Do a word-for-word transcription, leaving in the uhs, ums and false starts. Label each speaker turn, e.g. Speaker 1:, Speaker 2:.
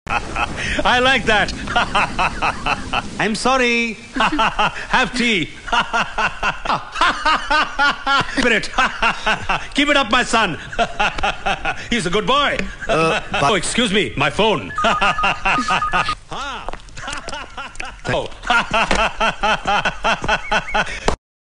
Speaker 1: I like that. I'm sorry. Have tea. Spirit. Keep it up, my son. He's a good boy.
Speaker 2: Uh, but...
Speaker 1: Oh, excuse me, my phone. Oh.